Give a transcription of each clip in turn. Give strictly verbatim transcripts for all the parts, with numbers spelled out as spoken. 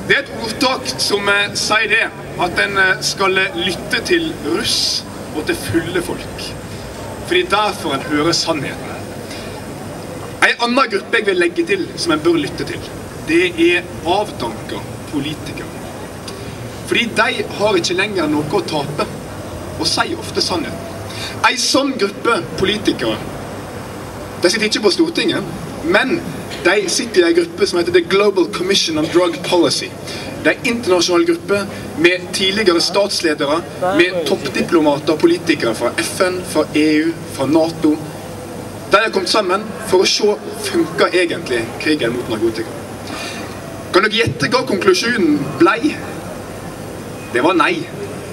Det er et ordtak som eh, sier det, at en eh, skal lytte til russ og til fulle folk. Fordi derfor en hører sannheten. En annen gruppe jeg vil legge til, som en bør lytte til, det er avdanka politikere. Fordi de har ikke lenger noe å tape, og sier ofte sannheten. En sånn gruppe politikere, de sitter ikke på Stortinget, men de sitter i en gruppe som heter The Global Commission on Drug Policy. Det er en internasjonal gruppe med tidligere statsledere, med toppdiplomater og politikere fra F N, fra E U, fra NATO. De har kommet sammen for å se, funker egentlig krigen mot narkotika. Kan dere gjette hva konklusjonen ble? Det var nei.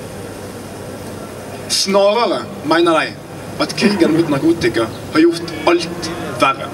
Snarere mener de at krigen mot narkotika har gjort alt verre.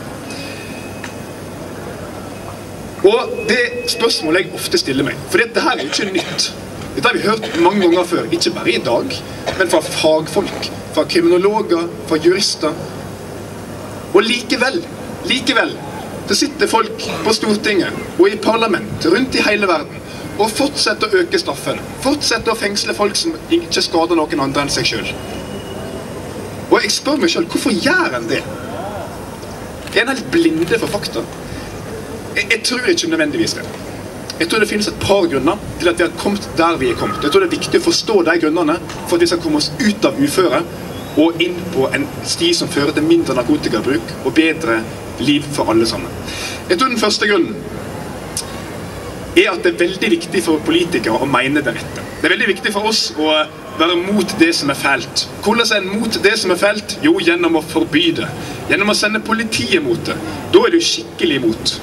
Og det spørsmålet jeg ofte stiller meg, for dette her er ikke nytt. Dette har vi hørt mange ganger før, ikke bare i dag, men fra fagfolk, fra kriminologer, fra jurister. Og likevel, likevel, så sitter folk på Stortinget og i parlament rundt i hele verden og fortsetter å øke straffen, fortsetter å fengsle folk som ikke skader noen andre enn seg selv. Og jeg spør meg selv, hvorfor gjør en det? Er en helt blinde for fakta? Jeg, jeg tror ikke nødvendigvis det. Jeg tror det finnes et par grunner til at vi har kommet der vi er kommet. Jeg tror det er viktig å forstå de grunnene for at vi skal komme oss ut av uføre og inn på en sti som fører til mindre narkotikabruk og bedre liv for alle sammen. Jeg tror den første grunnen er at det er veldig viktig for politikere å mene det rette. Det er veldig viktig for oss å være mot det som er fælt. Hvordan er en mot det som er fælt? Jo, gjennom å forby det. Gjennom å sende politiet mot det. Da er du skikkelig imot.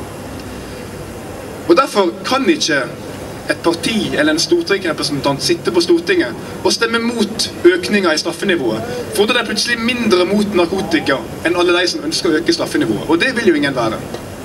Og derfor kan ikke et parti eller en stortingsrepresentant sitte på Stortinget og stemme mot økninger i straffenivået, for da er det plutselig mindre mot narkotika enn alle de som ønsker å øke straffenivået. Og det vil jo ingen være.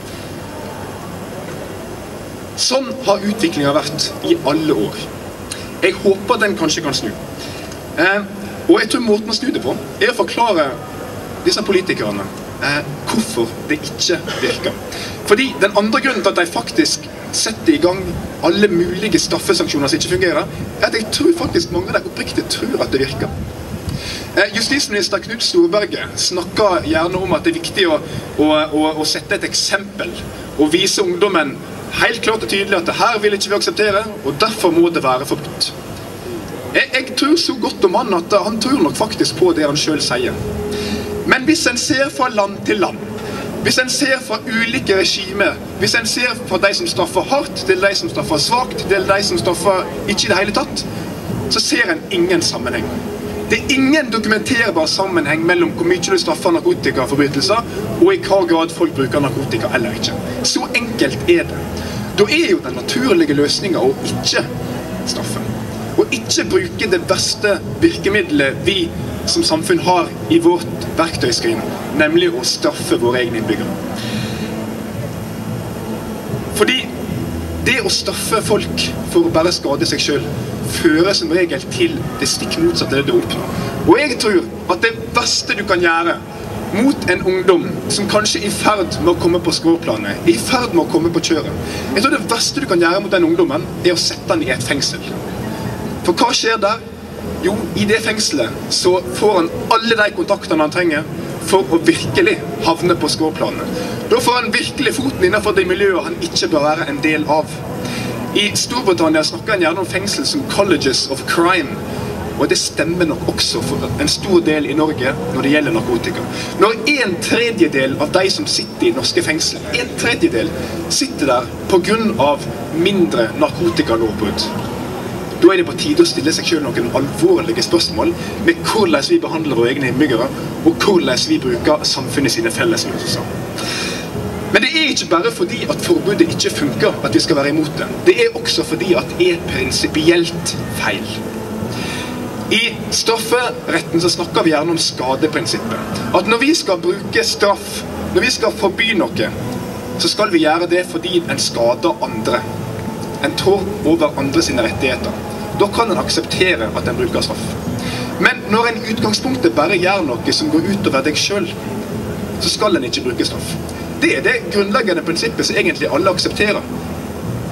Sånn har utviklingen vært i alle år. Jeg håper den kanskje kan snu. Eh, og jeg tror måten å snu det på er å forklare disse politikerne eh, hvorfor det ikke virker. Fordi den andre grunnen til at de faktisk setter i gang alle mulige straffesanksjoner som ikke fungerer, er at jeg tror faktisk mange av de oppriktig tror at det virker. Eh, justisminister Knut Storberget snakker gjerne om at det er viktig å, å, å, å sette et eksempel og vise ungdommen helt klart og tydelig at det her vil ikke vi akseptere, og derfor må det være forbudt. Jeg, jeg tror så godt om han at han tror nok faktisk på det han selv sier. Men hvis en ser fra land til land, hvis en ser fra ulike regimer, hvis en ser fra de som straffer hardt, til de som straffer svagt, til de som straffer ikke i det hele tatt, så ser en ingen sammenheng. Det er ingen dokumenterbar sammenheng mellom hvor mye du straffer narkotikaforbrytelser, og i hva grad folk bruker narkotika eller ikke. Så enkelt er det. Da er jo den naturlige løsningen å ikke straffe. Og ikke bruke det beste virkemidlet vi som samfunn har i vårt verktøyskrin, nemlig å straffe våre egne innbyggere. Fordi det å straffe folk for å bare skade seg selv, fører som regel til det stikk motsatte det du oppnår. Og jeg tror at det verste du kan gjøre mot en ungdom som kanskje er i ferd med å komme på skråplanet, er i ferd med å komme på kjøret. Jeg tror det verste du kan gjøre mot den ungdommen er å sette han i et fengsel. For hva skjer der? Jo, i det fengselet så får han alle de kontaktene han trenger for å virkelig havne på skråplanet. Da får han virkelig foten innenfor det miljøet han ikke bør være en del av. I Storbritannia snakker han gjerne om fengsel som colleges of crime, og det stemmer nok også for en stor del i Norge når det gjelder narkotika. Når en tredjedel av de som sitter i norske fengsler, en tredjedel sitter der på grunn av mindre narkotikalovbrudd, da er det på tide å stille seg selv noen alvorlige spørsmål med hvordan vi behandler våre egne innbyggere, og hvordan vi bruker samfunnet sine fellesressurser. Men det er ikke bare fordi at forbudet ikke funker at vi skal være imot det. Det er også fordi at det er prinsipielt feil. I strafferetten så snakker vi gjerne om skadeprinsippet. At når vi skal bruke straff, når vi skal forby noe, så skal vi gjøre det fordi en skader andre. En trår over andre sine rettigheter. Da kan en akseptere at en bruker straff. Men når en i utgangspunktet bare gjør noe som går utover deg selv, så skal en ikke bruke straff. Det er det grunnleggende prinsippet som egentlig alle aksepterer.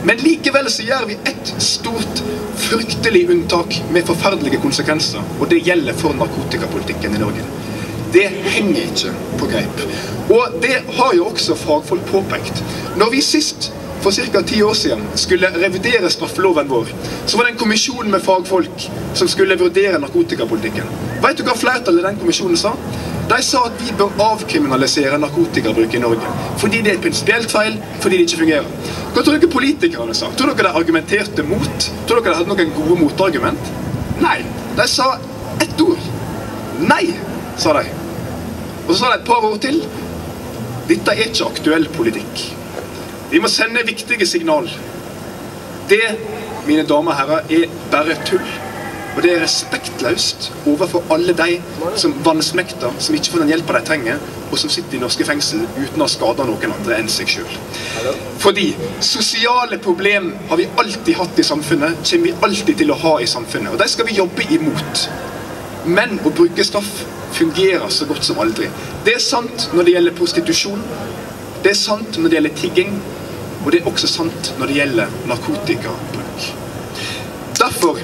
Men likevel så gjør vi et stort, fryktelig unntak med forferdelige konsekvenser, og det gjelder for narkotikapolitikken i Norge. Det henger ikke på greip. Og det har jo også fagfolk påpekt. Når vi sist, for cirka ti år siden, skulle revidere straffeloven vår, så var det en kommisjon med fagfolk som skulle vurdere narkotikapolitikken. Vet du hva flertallet i den kommisjonen sa? De sa at vi bør avkriminalisere narkotikabruk i Norge, fordi det er prinsipielt feil, fordi det ikke fungerer. Hva tror dere politikerne sa? Tror dere de argumenterte mot? Tror dere de hadde noen gode motargument? Nei, de sa ett ord. Nei, sa de. Og så sa de et par ord til. Dette er ikke aktuell politikk. Vi må sende viktige signal. Det, mine damer og herrer, er bare tull. Og det er respektløst overfor alle de som vansmekter, som ikke får den hjelpa de trenger, og som sitter i norske fengsel uten å skade noen andre enn seg selv. Fordi sosiale problem har vi alltid hatt i samfunnet, kommer vi alltid til å ha i samfunnet, og de skal vi jobbe imot. Men å bruke straff fungerer så godt som aldri. Det er sant når det gjelder prostitusjon, det er sant når det gjelder tigging, og det er også sant når det gjelder narkotikabruk. Derfor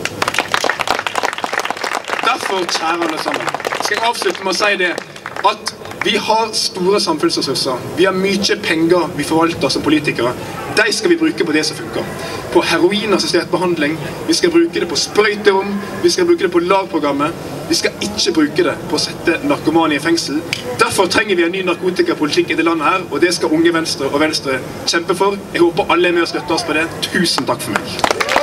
Derfor, kjære alle sammen, skal jeg avslutte med å si det, at vi har store samfunnsressurser. Vi har mye penger vi forvalter som politikere. De skal vi bruke på det som funker. På heroinassistert behandling, vi skal bruke det på sprøyterom, vi skal bruke det på LAR-programmet, vi skal ikke bruke det på å sette narkomane i fengsel. Derfor trenger vi en ny narkotikapolitikk i det landet her, og det skal Unge Venstre og Venstre kjempe for. Jeg håper alle er med og støtter oss på det. Tusen takk for meg.